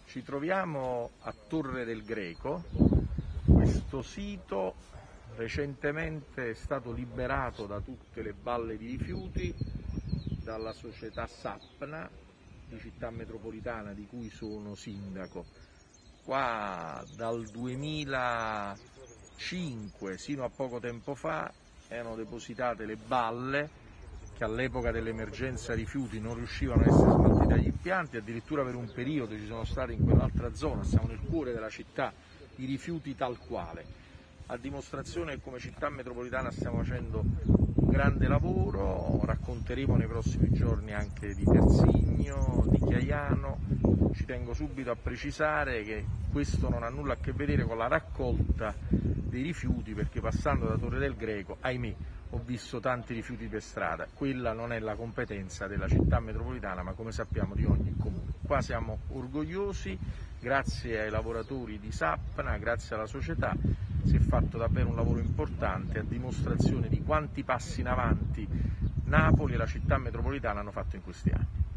Ci troviamo a Torre del Greco. Questo sito recentemente è stato liberato da tutte le balle di rifiuti dalla società Sapna di Città Metropolitana, di cui sono sindaco. Qua dal 2005 sino a poco tempo fa erano depositate le balle che all'epoca dell'emergenza rifiuti non riuscivano a essere smaltite dagli impianti. Addirittura per un periodo ci sono stati in quell'altra zona, siamo nel cuore della città, i rifiuti tal quale, a dimostrazione che come città metropolitana stiamo facendo un grande lavoro. Racconteremo nei prossimi giorni anche di Terzigno, di Chiaiano. Ci tengo subito a precisare che questo non ha nulla a che vedere con la raccolta dei rifiuti, perché passando da Torre del Greco, ahimè, ho visto tanti rifiuti per strada. Quella non è la competenza della città metropolitana, ma come sappiamo di ogni comune. Qua siamo orgogliosi, grazie ai lavoratori di Sapna, grazie alla società, si è fatto davvero un lavoro importante, a dimostrazione di quanti passi in avanti Napoli e la città metropolitana hanno fatto in questi anni.